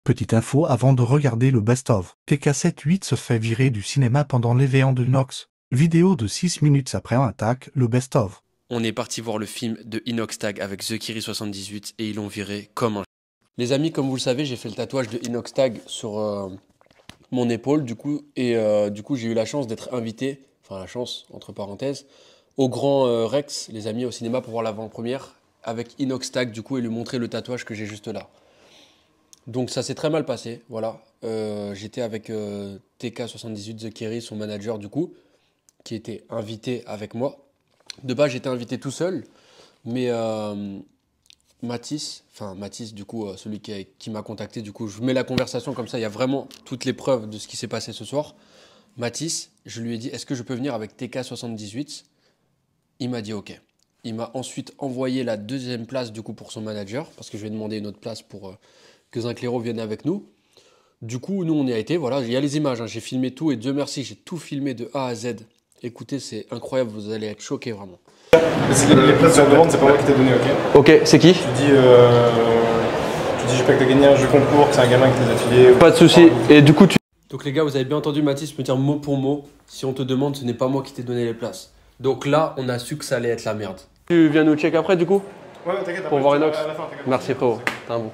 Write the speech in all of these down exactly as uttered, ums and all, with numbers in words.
Petite info avant de regarder le best-of. T K sept huit se fait virer du cinéma pendant l'événement de Inox. Vidéo de six minutes après un attaque, le best-of. On est parti voir le film de Inox Tag avec The Kiri soixante-dix-huit et ils l'ont viré comme un... Les amis, comme vous le savez, j'ai fait le tatouage de Inox Tag sur euh, mon épaule, du coup, et euh, du coup, j'ai eu la chance d'être invité, enfin la chance, entre parenthèses, au Grand euh, Rex, les amis, au cinéma pour voir l'avant-première, avec Inox Tag, du coup, et lui montrer le tatouage que j'ai juste là. Donc ça s'est très mal passé, voilà. Euh, J'étais avec euh, T K soixante-dix-huit, The Kiri, son manager, du coup, qui était invité avec moi. De base, j'étais invité tout seul, mais euh, Mathis, enfin Mathis, du coup, euh, celui qui, a- qui m'a contacté, du coup, je mets la conversation comme ça, il y a vraiment toutes les preuves de ce qui s'est passé ce soir. Mathis, je lui ai dit, est-ce que je peux venir avec T K soixante-dix-huit? Il m'a dit OK. Il m'a ensuite envoyé la deuxième place, du coup, pour son manager, parce que je lui ai demandé une autre place pour euh, que Zinclero vienne avec nous. Du coup, nous, on y a été, voilà, il y a les images, hein, j'ai filmé tout, et Dieu merci, j'ai tout filmé de A à Z. Écoutez, c'est incroyable, vous allez être choqués, vraiment. Les, les places sur la demande, c'est pas moi qui t'ai donné, ok? Ok, c'est qui? Tu dis, euh, tu dis, je peux que t'as gagné un jeu concours, que c'est un gamin qui t'a affilié. Pas de soucis. Et du coup, tu... Donc les gars, vous avez bien entendu Mathis me dire mot pour mot, si on te demande, ce n'est pas moi qui t'ai donné les places. Donc là, on a su que ça allait être la merde. tu viens nous check après du coup? Ouais, ouais, t'inquiète. Pour après, voir je te- Inox. à la fin, t'inquiète. Merci frérot, t'es un bon.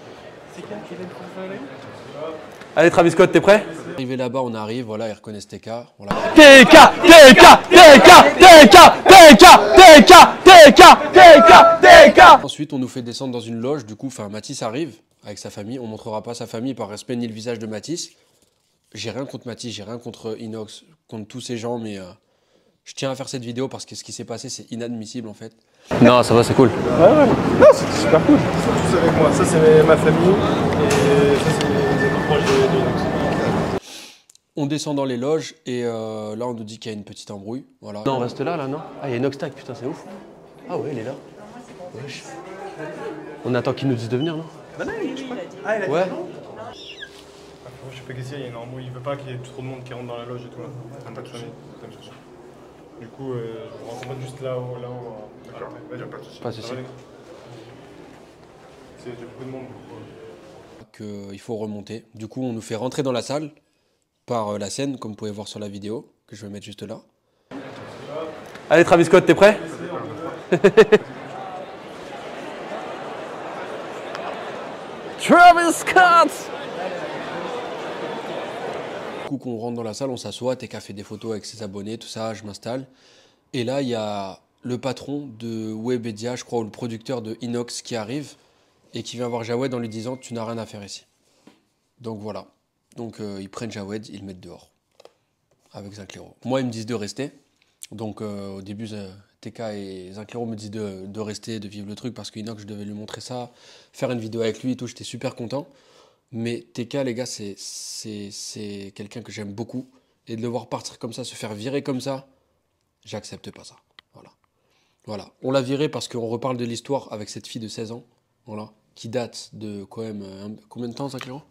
Allez Travis Scott, t'es prêt? Arrivé là-bas, on arrive, voilà, ils reconnaissent T K. Voilà. T K, T K, T K, T K, T K, T K, T K, T K, T K. Ensuite, on nous fait descendre dans une loge, du coup, enfin, Mathis arrive avec sa famille, on montrera pas sa famille par respect ni le visage de Mathis. J'ai rien contre Mathis, j'ai rien contre Inox, contre tous ces gens, mais euh, je tiens à faire cette vidéo parce que ce qui s'est passé, c'est inadmissible en fait. Non, ça va, c'est cool. Ouais, ouais. Non, c'était super cool. Ils sont tous avec moi. Ça, c'est ma famille. Et ça, c'est les amis proches de, de Inox. On descend dans les loges et euh, là, on nous dit qu'il y a une petite embrouille. Voilà. Non, on reste là, là, non? Ah, il y a Inox Tag, putain, c'est ouf. Ah ouais, il est là. Wesh. On attend qu'il nous dise de venir, non? Bah non, je crois. Ah, il a dit Ouais. non. Je sais pas qu'est-ce qu'il y a, il y a une embrouille. Il veut pas qu'il y ait trop de monde qui rentre dans la loge et tout. Là. T'as pas de famille. T'as me chercher. Du coup, euh, je vous rencontre juste là-haut. Là D'accord, vas-y, pas de soucis. Pas de soucis. Ça va, les gars. C'est il y a beaucoup de monde. Qu'il faut remonter. Du coup, on nous fait rentrer dans la salle par euh, la scène, comme vous pouvez voir sur la vidéo, que je vais mettre juste là. Allez Travis Scott, t'es prêt? Travis Scott! Du coup, qu'on rentre dans la salle, on s'assoit, T K fait des photos avec ses abonnés, tout ça, je m'installe. Et là, il y a le patron de Webedia, je crois, ou le producteur de Inox qui arrive et qui vient voir Jawed en lui disant « Tu n'as rien à faire ici ». Donc voilà. Donc euh, ils prennent Jawed, ils le mettent dehors avec Zinclero. Moi, ils me disent de rester. Donc euh, au début, euh, T K et Zinclero me disent de, de rester, de vivre le truc parce que Inox, je devais lui montrer ça, faire une vidéo avec lui et tout, j'étais super content. Mais T K, les gars, c'est c'est quelqu'un que j'aime beaucoup. Et de le voir partir comme ça, se faire virer comme ça, j'accepte pas ça. Voilà. Voilà. On l'a viré parce qu'on reparle de l'histoire avec cette fille de seize ans, voilà, qui date de quand même... euh, combien de temps, ça, Clément?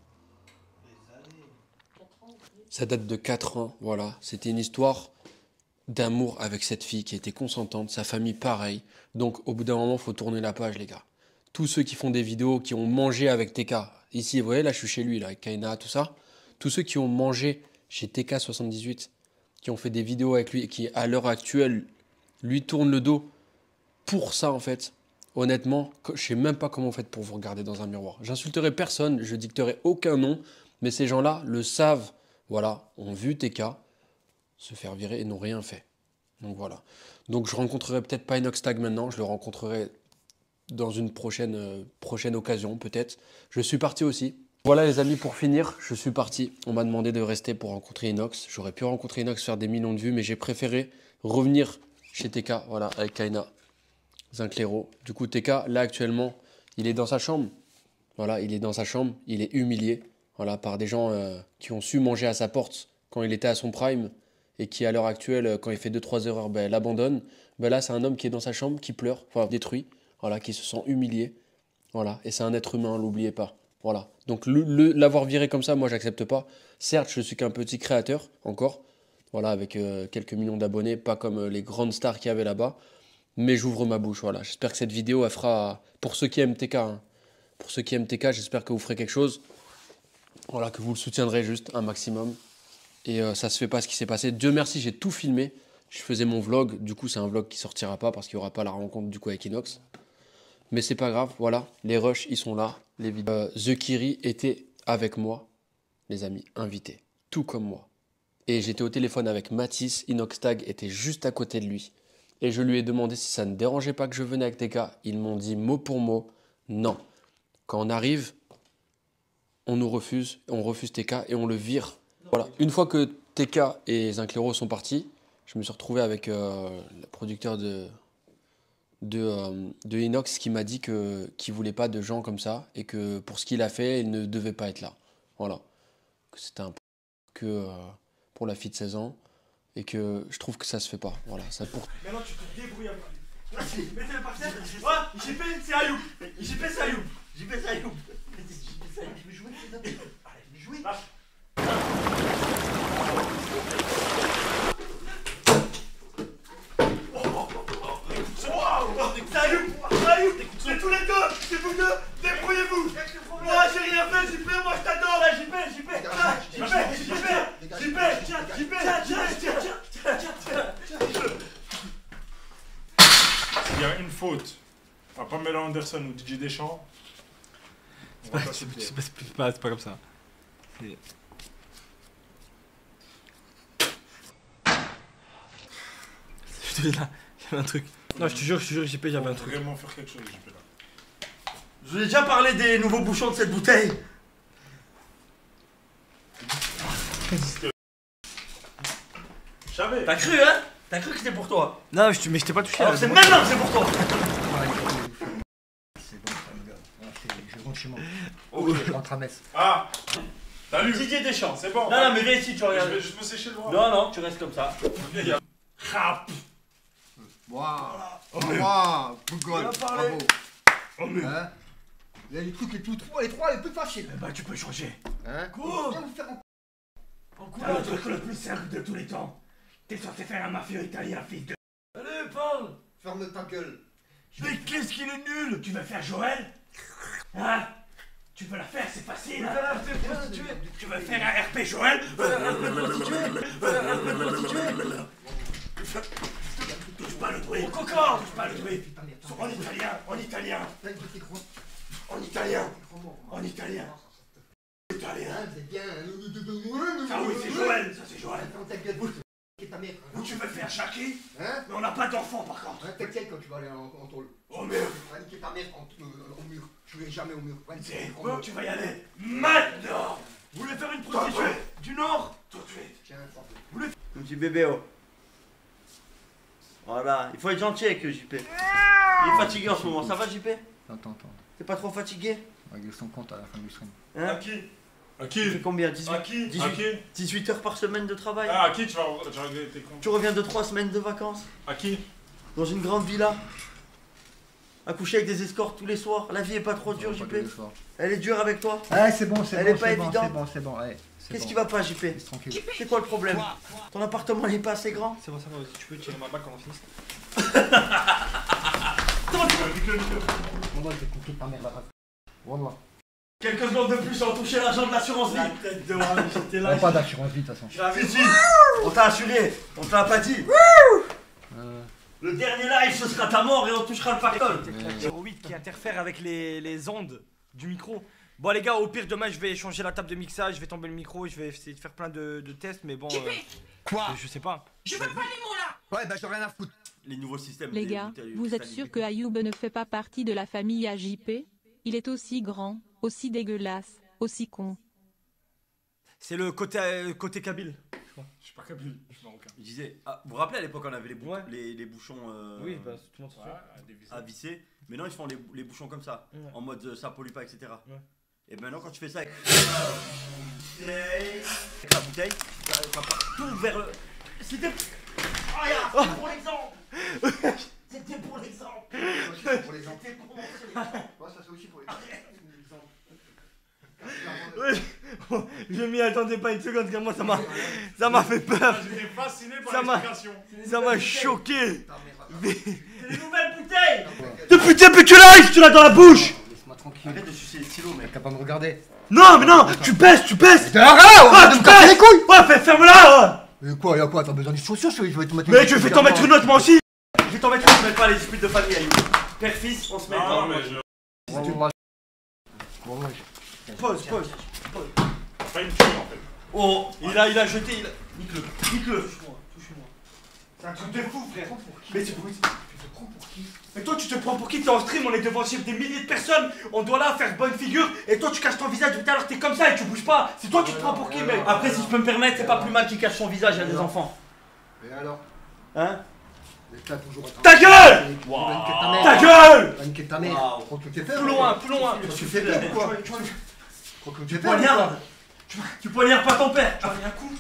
Ça date de quatre ans, voilà. C'était une histoire d'amour avec cette fille qui était consentante, sa famille pareil. Donc au bout d'un moment, il faut tourner la page, les gars. Tous ceux qui font des vidéos, qui ont mangé avec T K, ici, vous voyez, là je suis chez lui, là, avec Kaina, tout ça. Tous ceux qui ont mangé chez T K soixante-dix-huit, qui ont fait des vidéos avec lui et qui, à l'heure actuelle, lui tournent le dos pour ça, en fait. Honnêtement, je sais même pas comment vous faites pour vous regarder dans un miroir. J'insulterai personne, je dicterai aucun nom, mais ces gens-là le savent. Voilà, ont vu T K se faire virer et n'ont rien fait. Donc voilà. Donc je rencontrerai peut-être pas Inox Tag maintenant, je le rencontrerai dans une prochaine, euh, prochaine occasion peut-être. Je suis parti aussi. Voilà les amis, pour finir, je suis parti. On m'a demandé de rester pour rencontrer Inox. J'aurais pu rencontrer Inox, faire des millions de vues, mais j'ai préféré revenir chez T K, voilà, avec Kaina, Zinclero. Du coup, T K, là actuellement, il est dans sa chambre. Voilà, il est dans sa chambre, il est humilié, voilà, par des gens euh, qui ont su manger à sa porte quand il était à son prime et qui, à l'heure actuelle, quand il fait deux trois erreurs, ben, l'abandonne. Ben là, c'est un homme qui est dans sa chambre, qui pleure, enfin détruit, voilà, qui se sent humilié. Voilà, et c'est un être humain, l'oubliez pas. Voilà. Donc l'avoir viré comme ça, moi, j'accepte pas. Certes, je suis qu'un petit créateur, encore, voilà, avec euh, quelques millions d'abonnés, pas comme euh, les grandes stars qu'il y avait là-bas, mais j'ouvre ma bouche, voilà. J'espère que cette vidéo, elle fera, pour ceux qui aiment T K, hein, pour ceux qui aiment T K, j'espère que vous ferez quelque chose. Voilà, que vous le soutiendrez juste un maximum. Et euh, ça se fait pas ce qui s'est passé. Dieu merci, j'ai tout filmé. Je faisais mon vlog. Du coup, c'est un vlog qui sortira pas parce qu'il y aura pas la rencontre du coup avec Inox. Mais c'est pas grave. Voilà, les rushs, ils sont là. Les vidéos. Euh, The Kiri était avec moi, les amis, invité. Tout comme moi. Et j'étais au téléphone avec Mathis. Inoxtag était juste à côté de lui. Et je lui ai demandé si ça ne dérangeait pas que je venais avec T K. Ils m'ont dit mot pour mot, non. Quand on arrive, on nous refuse, on refuse T K et on le vire. Voilà. Une fois que T K et Zinclero sont partis, je me suis retrouvé avec euh, le producteur de, de, euh, de Inox qui m'a dit que, qu'il ne voulait pas de gens comme ça et que pour ce qu'il a fait, il ne devait pas être là. Voilà. Que c'était un que euh, pour la fille de seize ans et que je trouve que ça se fait pas. Voilà. Ça pour... Maintenant tu te débrouilles avec lui. Mettez-le par terre. Ouais, J P c'est Ayoub. J P c'est Ayoub. J P c'est Ayoub. Je vais jouer. Allez, je vais jouer. C'est Ayoub. Ayoub. C'est tous les deux. C'est vous deux. Débrouillez-vous. Moi j'ai rien fait, J P. Moi je t'adore là, J P. J P. J P. J P. J P. J P. Tiens, tiens, tiens, tiens. Il y a une faute à Pamela Anderson ou D J Deschamps. C'est pas, pas, pas, pas comme ça. Je te dis là, j'avais un truc. Non, je te jure, je te jure, J P, j'avais un truc. Vraiment faire quelque chose, J P là. Je vous ai déjà parlé des nouveaux bouchons de cette bouteille. Je savais. T'as cru, hein? T'as cru que c'était pour toi? Non, je, mais je t'ai pas touché. Alors là, c'est c'est maintenant que c'est pour toi. C'est bon, ça me gars. Je rentre chez moi. Ok. Je rentre à Metz. Ah, t'as lu? Didier Deschamps. C'est bon. Non, non, mais viens ici, tu Je regardes. vais juste me sécher le bras. Non, non, tu restes comme ça. Rap. Waouh. Waouh. Good Il va God. parler. Bravo. Oh, mais. Hein? Il y a les trucs les plus trois, les trois les plus faciles. Bah, tu peux changer. Hein? Quoi? Viens vous faire en... En quoi? Le truc le plus simple de tous les temps. T'es censé faire un mafieux italien, fils de. Allez, parle. Ferme ta gueule. Mais qu'est-ce qu'il est nul? Tu veux faire Joël? Hein? Tu veux la faire, c'est facile. Hein? Tu veux faire un R P Joël? Un R P prostitué? Un R P prostitué? Touche pas le bruit. Au coca! Touche pas le bruit. En italien, en italien. En italien. En italien. Italien. C'est bien. Ah oui, c'est Joël, ça c'est Joël. Ferme ta gueule. Qui est ta mère? Ou tu veux faire Jackie? Hein? Mais on n'a pas d'enfant par contre. Hein, t'inquiète quand tu vas aller en, en tôle. Oh merde. Va niquer ta mère en, euh, au mur. Tu vais jamais au mur. Va niquer C'est au quoi? mur. Tu vas y aller maintenant. Vous voulez faire une prostituée du Nord? Tout de suite. Tiens, ça. Mon petit bébé, oh. Voilà, il faut être gentil avec J P. Il est fatigué en ce moment, ça va J P? Attends, attends. T'es pas trop fatigué? On va régler son compte à la fin du stream. Hein? À qui? À Tu fais qui? combien? dix-huit, À qui? À dix-huit, qui? dix-huit heures par semaine de travail? Ah, à qui tu vas, tu vas régler tes comptes? Tu reviens de trois semaines de vacances? À qui? Dans une grande villa? À coucher avec des escortes tous les soirs? La vie est pas trop dure J P? Elle est dure avec toi? Ouais, c'est bon, c'est Elle bon. est pas c'est bon, évidente. C'est bon, c'est bon. Ouais, c'est Qu'est-ce bon. qui va pas J P? Laisse tranquille. C'est quoi le problème? Ton appartement n'est pas assez grand? C'est bon, ça va, tu peux tirer ma bague quand on finisse. On va te couper ta mère là-bas. Wallah. Quelques secondes de plus sans toucher l'argent de l'assurance vie. Tête de rame, j'étais On là. n'a pas d'assurance vie de toute façon. Si, si. On t'a assuré, on te l'a pas dit. Euh, Le dernier live, ce sera ta mort et on touchera le pactole. zéro huit qui interfère avec les, les ondes du micro. Bon les gars, au pire demain je vais changer la table de mixage, je vais tomber le micro, je vais essayer de faire plein de, de tests, mais bon... euh, Quoi? je sais pas. Je veux pas les mots là. Ouais, bah j'en ai rien à foutre. Les nouveaux systèmes. Les des gars, bouteilles vous êtes cristallisées. sûr que Ayoub ne fait pas partie de la famille A J P? Il est aussi grand, aussi dégueulasse, aussi con. C'est le côté, euh, côté kabyle. Je suis pas kabyle, je suis marocain. Je disais, ah, vous vous rappelez à l'époque on avait les, bou- Ouais. les, les bouchons euh, Oui, bah tout le monde s'en Ouais, fout. à dévisser. à visser. Maintenant ils font les, les bouchons comme ça, Ouais. en mode euh, ça pollue pas, et cetera. Ouais. Et maintenant quand tu fais ça avec, avec la bouteille, ça, ça part tout vers le. C'était. Ah, regarde, c'était pour l'exemple. C'était pour l'exemple. C'est pour les enfants. C'était pour montrer l'exemple. Ouais, ça c'est aussi pour les Je m'y attendais pas une seconde, car moi ça m'a ça m'a fait peur. J'étais fasciné par Ça m'a- l'explication. Ça m'a choqué. C'est les nouvelles bouteilles. Depuis le début du live, tu l'as dans la bouche. Laisse-moi tranquille. Arrête de sucer les stylos, mec. T'as qu'à pas me regarder. Non, mais non, tu baisses, tu baisses. T'es un rat, on va tu me casser les couilles. Ouais, fais- ferme-la. Mais quoi, y'a quoi, t'as besoin d'une chaussure, je vais te mettre. Mais je vais t'en mettre une autre, moi aussi. Je vais t'en mettre une, je mets pas les disputes de famille, Ayoub. Père-fils, on se met. Non, mais je. Pause, pause. Pas une tuile en fait. Oh, il a, il a jeté, il a... Nique-le, nique-le. Touche-moi, touche-moi. C'est un truc de fou, frère. Mais c'est pour... Tu te prends pour qui? Mais toi, tu te prends pour qui? T'es en stream, on est devant des milliers de personnes. On doit là faire bonne figure. Et toi, tu caches ton visage. Tout à l'heure, t'es comme ça et tu bouges pas. C'est toi qui te prends pour qui, mec? Après, si je peux me permettre, c'est pas plus mal qu'il cache son visage à des enfants. Et alors? Hein? T'as toujours. Ta gueule! Ta gueule! T'as niqué ta mère. Crois que t'es fait. Plus loin, plus loin. Tu fais peur ou quoi? Crois que t'es Tu fait. poignardes. Tu, tu poignardes pas ton père. Tu vas faire un coup.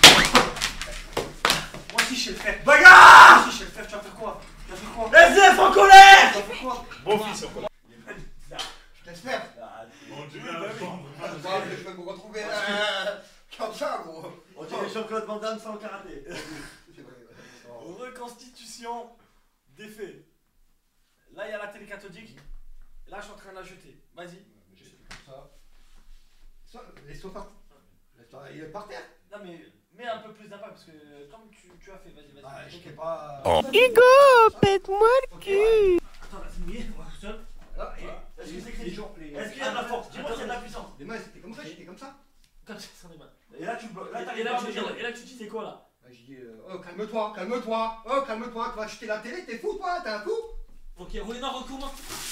Moi aussi, je sais le faire. Bagarre! Moi aussi, je sais le faire. Tu vas faire quoi? Tu vas faire quoi? S D F en colère! Tu vas faire quoi? Beau fils en colère. Je te laisse faire. Mon dieu, Je vais me retrouver euh, comme ça, gros. On dirait Jean-Claude Van Damme sans karaté. C'est vrai, ouais. Reconstitution des faits. Là, il y a la télé cathodique. Là, je suis en train de la jeter. Vas-y. Comme ça. Ça, laisse-toi par. Laisse-toi, il est par terre. Non, mais mets un peu plus d'impact parce que comme tu, tu as fait, vas-y, vas-y. Ah, je sais pas. Hugo, pète-moi le cul. Attends, là, c'est mouillé. On va tout seul. Là, et- Est-ce que c'est les crédible? gens- les- Est-ce qu'il y a de la force? Dis-moi s'il y a de la puissance. Les mains, c'était comme ça, j'étais comme ça. Comme ça, sans les mains. Et là, tu là, Et t'arrives là, pas à tu me dis, dire. et là, tu dis, c'est quoi là? Là, j'ai dit, euh, oh, calme-toi, calme-toi. Oh, calme-toi, tu vas acheter la télé, t'es fou, toi, t'es un fou. Ok, roulez dans recours.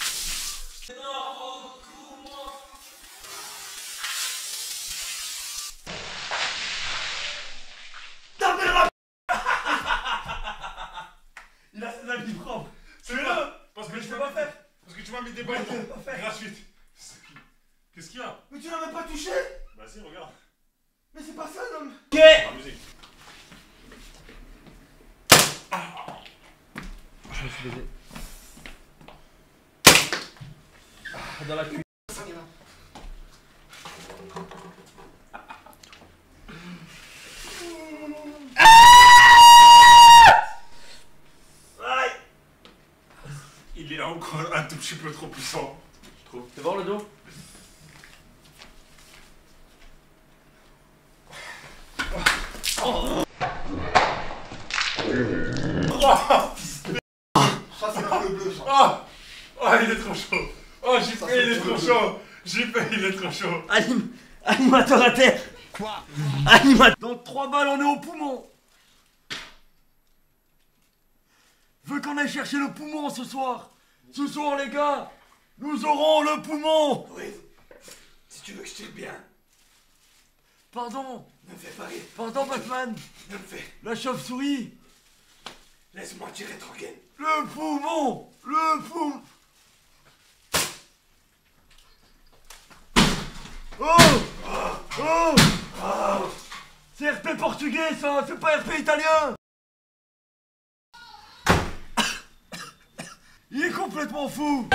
Il a ses habits propres. C'est le pas parce que Mais tu je peux m'as pas faire. Parce que tu m'as mis des balles Je peux pas faire. gratuites. Qu'est-ce qu'il y a? Mais tu l'as même pas touché. Bah si, regarde. Mais c'est pas ça, l'homme. Ok. La musique. Je me suis baisé. Dans la cuisse. Il est encore un tout petit peu trop puissant, je trouve. Fais voir le dos. Ça, c'est pas le bleu, ça. Oh, oh, il est trop chaud. Oh, J P, Ça, c'est il est le trop bleu. chaud. J P, il est trop chaud. Anim... Animateur à terre. Quoi? Animateur. Dans trois balles, on est au poumon. Veux qu'on aille chercher le poumon ce soir? Ce soir, les gars, nous aurons le poumon. Oui. Si tu veux que je tire bien. Pardon. Ne me fais pas rire. Pardon, Batman. Ne me fais. La chauve-souris. Laisse-moi tirer tranquille. Le poumon. Le poumon. Oh! Oh! Oh! C'est R P portugais ça, c'est pas R P italien! Il est complètement fou!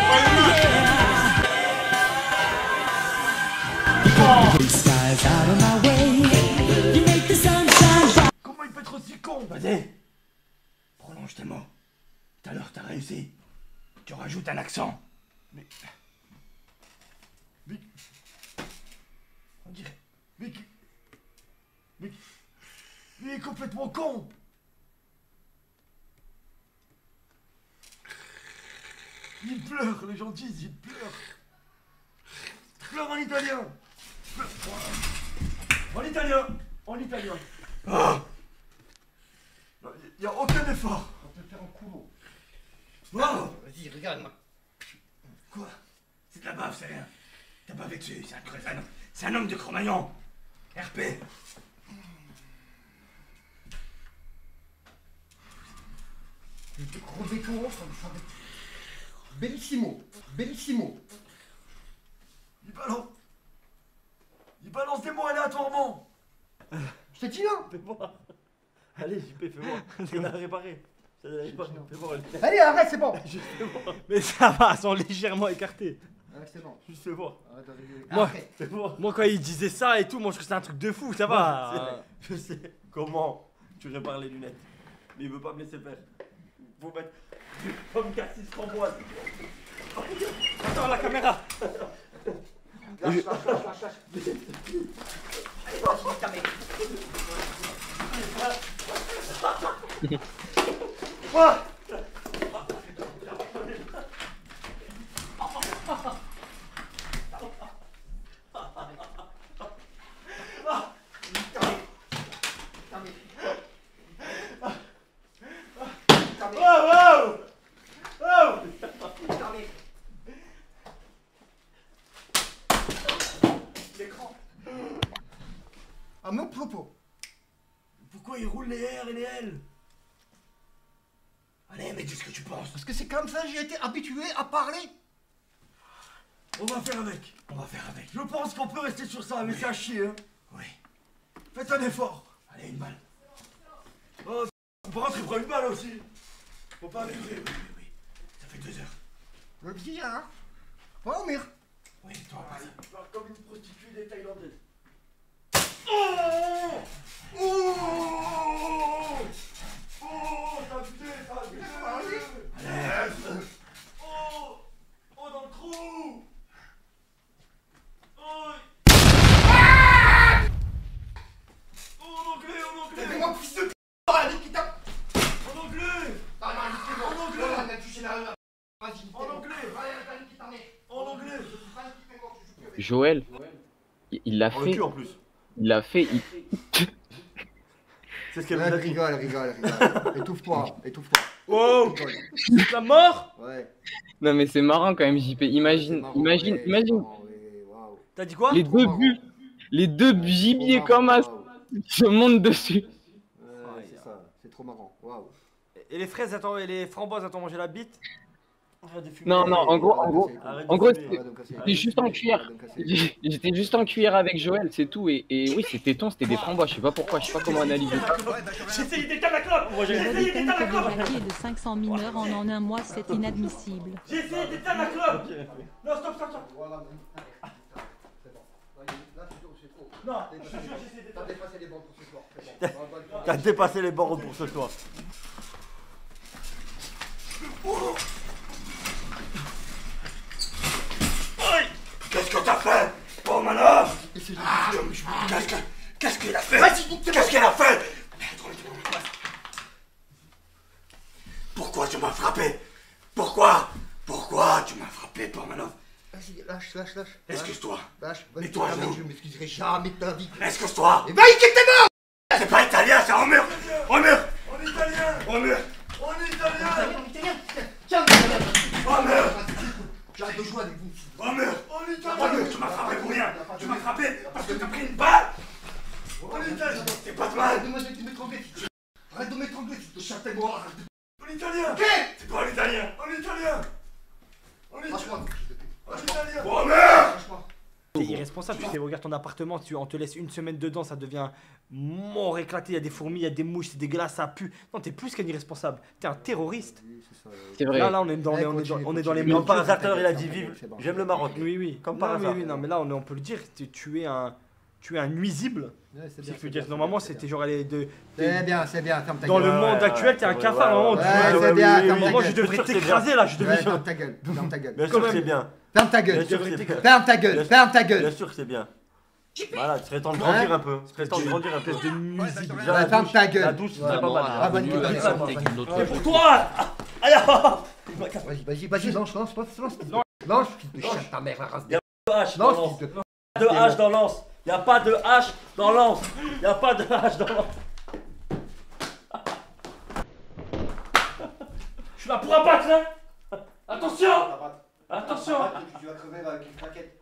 Comment il peut être aussi con? Vas-y! Prolonge tes mots. Tout à l'heure t'as réussi. Tu rajoutes un accent. Mais... Mais... On dirait... Mais... Mais... Il est complètement con. Il pleure, les gens disent, il pleure. Il pleure en italien. Pleure. En italien. En italien. Ah. Il n'y a aucun effort. On peut te faire un couloir. Wow. Vas-y, regarde-moi. Quoi? C'est de la bave, c'est rien. T'as bavé dessus, c'est un creux, c'est un homme. C'est un homme de Cro-Magnon. R P. Je vais te crever tout rond, ça me semble. Bellissimo. Bellissimo. Il balance. Il balance des mots aléatoirement. Je t'ai dit non. Fais voir. Allez, J P, fais voir. On a réparé. Ça n'arrive pas. Fais voir. Allez, arrête, c'est bon. Juste fais voir. Mais ça va, elles sont légèrement écartées. Ouais, c'est bon. Juste fais voir. Arrête de rigoler. Moi, Arrête. fais voir. Moi, quand il disait ça et tout, moi je trouve que c'est un truc de fou, ça va. Je sais comment tu répares les lunettes. Mais il veut pas me laisser faire. Faut mettre. Faut me casser ce framboise. Attends, la caméra. Lâche, lâche, lâche, lâche, lâche. Allez, vas-y, ta mère. Quoi? À mon propos. Pourquoi il roule les R et les L? Allez, mais dis ce que tu penses. Parce que c'est comme ça, j'ai été habitué à parler. On va faire avec. On va faire avec. Je pense qu'on peut rester sur ça, mais c'est à chier, hein. Oui. Faites un effort. Allez, une balle. Oh, on peut rentrer prendre une balle aussi. Faut pas abuser. Oui, oui, oui. Ça fait deux heures. Le billard. Va au mire. Oui, toi, vas-y. Tu parles comme une prostituée des Thaïlandaises. Oh! Oh! Oh! T'as abusé, t'as abusé. Allez. Oh! Oh, dans le trou! Oh! Oh, en anglais, en anglais! Mais moi, fils de p***, allez, qui tape. En anglais! Ah non, niquez-moi. En anglais. On a touché la... Vas-y, niquez-moi. En anglais. Allez, allez, qui t'en est. En anglais! Joël, il l'a En fait. cul en plus. Il l'a fait. Il... C'est ce qu'elle Ouais, nous a dit. rigole, rigole, rigole. Étouffe-toi, étouffe-toi. Wow! C'est la mort? Ouais. Non mais c'est marrant quand même, J P. Imagine, marrant, imagine, ouais, imagine. c'est marrant, ouais, waouh. T'as dit quoi? Les deux marrant. buts, les deux gibiers Trop comme marrant, as waouh. se montent dessus. Ouais, c'est ça, c'est trop marrant, waouh. Et les fraises, attends, et les framboises, attends, manger la bite? Arrête de fumer. Non, non, en gros, en gros, Arrête en de gros, fumer. c'était j'étais juste en cuillère. J'étais juste en cuillère avec Joël, c'est tout. Et, et oui, c'était ton, c'était des framboises. Je sais pas pourquoi, je sais pas comment analyser ça. J'ai essayé d'éteindre la clope! J'ai essayé d'éteindre la clope! Jackie est de cinq cents mineurs en en un mois, c'est inadmissible. J'ai essayé d'éteindre la clope! Non, stop, stop, stop! Voilà, c'est bon. Là, c'est trop. Non, je te jure, j'ai essayé T'as d'éteindre. dépassé les bornes pour ce soir, c'est bon. T'as dépassé les bornes pour ce soir. Qu'est-ce que t'as fait, Bormanov? Ah, Qu'est-ce que- qu'est-ce qu'il a fait? Qu'est-ce qu'il a fait? Pourquoi tu m'as frappé? Pourquoi? Pourquoi tu m'as frappé, Bormanov? Vas-y, lâche, lâche, lâche. Excuse-toi. Lâche, vas-y, Mets-toi à jamais, genoux. je m'excuserai jamais de ta vie. Excuse-toi. Et va y quitter mort. C'est pas italien, c'est en mur. En mur. En italien! En mur. En italien! En italien, tiens, En mur. j'arrête de jouer avec vous. En mur. En En italien! mur. Tu m'as frappé pour rien. Tu m'as frappé parce que t'as pris une balle. En italien! C'est pas de Arrête mal. de me- de m'étrangler, fils de- Arrête de m'étrangler, fils de châtaigne-moi. Arrête de- En italien! Ok. C'est pas en italien. En italien! En italien! Lâche-moi, fils de pute. En italien! En mur. Lâche-moi. C'est irresponsable, tu sais, regarde ton appartement, tu, on te laisse une semaine dedans, ça devient mort éclaté, il y a des fourmis, il y a des mouches, c'est dégueulasse, ça pue. Non, t'es plus qu'un irresponsable, t'es un terroriste. Oui, c'est ça. C'est vrai. Là, là, on est dans, Ouais, les- on est dans, continue, on est dans les continue. mains. Comme par hasard, tout à l'heure, il a dit, vive, c'est bon. j'aime le Maroc. Oui, oui, Comme non, par mais hasard. oui, non, mais là, on, est- on peut le dire, tu, tu es un, tu es un nuisible. Ouais, c'est Si bien, je peux c'est dire, bien, normalement, c'est bien, c'était genre aller de. c'est bien, c'est bien, ferme ta Dans gueule. le monde actuel, t'es un cafard, normalement, tu ouais, c'est devrais- bien, oui, oui, ferme ta Normalement, gueule. je devrais Bien sûr que c'est t'écraser là, je devrais. Ouais, ferme ta gueule, ferme ta gueule. Bien sûr que c'est bien. Ferme ta gueule. Bien sûr que c'est bien. Ferme ta gueule, ferme ta Bien gueule. sûr que c'est bien. Voilà, il serait temps de grandir Ouais. un peu. Il serait temps de grandir un peu. de nuisible. Déjà, Ouais, la ferme douche- ta gueule. La douche, c'est pas mal. Ah, bonne gueule. C'est pour toi. Aïe, ah. Vas-y, vas-y, vas-y, lance, lance, lance, lance. Lance, fils de chat, ta mère, la race. Y'a pas de hache dans Lance, lance. fils de. Y'a pas de hache dans lance. Y'a pas de hache dans lance. Y'a pas de hache dans lance. Je suis là pour abattre, hein. Attention. Attention. Tu vas crever avec une plaquette.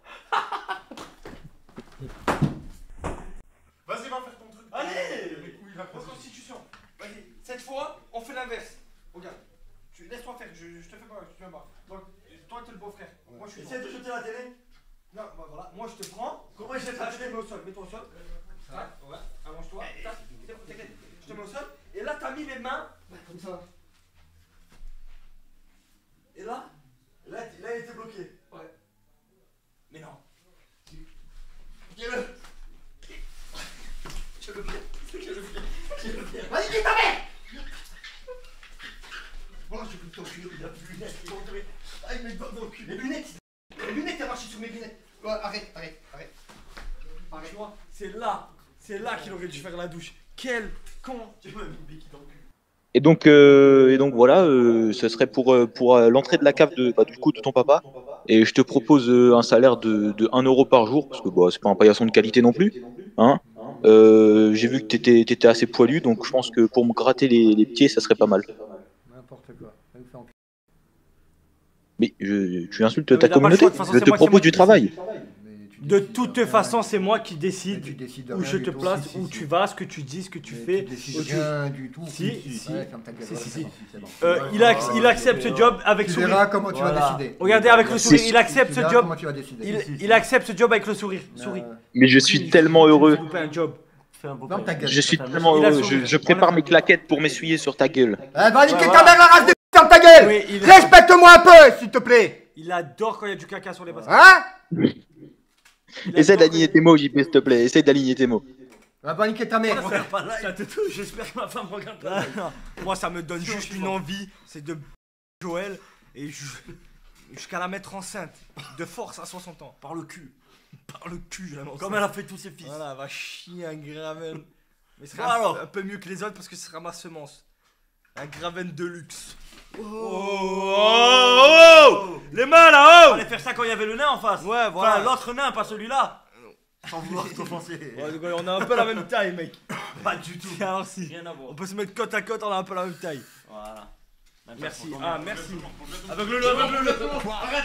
Vas-y, va faire ton truc. Allez. La reconstitution. Vas-y, cette fois, on fait l'inverse. Regarde, tu laisse-toi faire, je, je te fais pas, je te fais pas. Donc, toi, t'es le beau-frère. Moi, je suis. Essaye de jeter la télé. Non, bah, voilà, moi, je te prends. Comment il jette la Ah, je te télé? mets au sol, mets-toi au sol. Tac, ouais, allonge-toi. Tac, t'inquiète, je te mets au sol. Et là, t'as mis les mains. Comme ça. Et là, là, là, il était bloqué. Ouais. Mais non. Tiens-le. Je le fais. Je le fais. Je le fais. Vas-y, quitte ta mère. Voilà, je vais plus t'enculer. Il a plus de lunettes. Il est tombé. Ah, il met le doigt dans le cul. Les lunettes, les lunettes, t'as marché sur mes lunettes. Ouais, arrête, arrête. C'est là, c'est là qu'il aurait dû faire la douche. Quel con. Tu m'as mis une béquille dans le cul. Et donc, euh, et donc voilà, euh, ce serait pour, euh, pour euh, l'entrée de la cave de, bah, du coup, de ton papa. Et je te propose euh, un salaire de, de un euro par jour, parce que bah, c'est pas un paillasson de qualité non plus. Hein. Euh, j'ai vu que t'étais, t'étais assez poilu, donc je pense que pour me gratter les, les pieds, ça serait pas mal. N'importe quoi. Mais je, tu insultes Non, mais ta il a pas le communauté. choix, de toute façon, Je c'est te moi- c'est moi propose qui du travail. décide. De toute façon, c'est moi qui décide Mais tu décides où rien je du te tout. place, Si, si, où si. tu vas, ce que tu dis, ce que tu Mais fais. tu décides où tu- rien du tout. Si, Si, si. ouais, ferme ta gueule. Si, si, Ouais, si. c'est bon, c'est bon. Euh, il, ac- il accepte ce job avec Tu sourire. verras comment tu vas Voilà. décider. Regardez avec le C'est sourire, sûr. il accepte Tu ce verras job. comment tu vas décider. Il, Si, si, il accepte ce job avec le sourire. Souris. Mais je suis tellement heureux. S'il vous plaît, un job. Ferme ta gueule. Je suis tellement Il a heureux. souri. Je, je prépare mes claquettes pour m'essuyer sur ta gueule. Eh, va niquer Ouais, ta voilà. mère, la race de p***, ferme ta gueule. Oui, il- Respecte-moi un peu, s'il te plaît. Il adore quand il y a du caca sur les baskets. Hein? Il Essaye adore d'aligner quand- tes mots, J P, s'il te plaît. Essaye d'aligner tes mots. Va pas niquer ta mère. Ça te touche, j'espère que ma femme regarde pas. Moi, ça me donne juste une envie, c'est de Joël et je- jusqu'à la mettre enceinte de force à soixante ans. Par le cul. Par le cul, j'aime Comme elle a fait tous ses fils. Voilà, elle va chier un graven. Mais ce Bon, sera alors. un peu mieux que les autres parce que ce sera ma semence. Un graven de luxe. Oh, oh, oh. Les mains là, oh. Fallait faire ça quand il y avait le nain en face. Ouais, Enfin, voilà. l'autre nain, pas celui-là. Sans vouloir t'offenser. Ouais, donc, on a un peu la même taille, mec. Pas du tout. Alors si. Rien à voir. On peut se mettre côte à côte, on a un peu la même taille. Voilà. Même Merci. façon, Ah, combien. merci. Aveugle-le, aveugle-le. Arrête,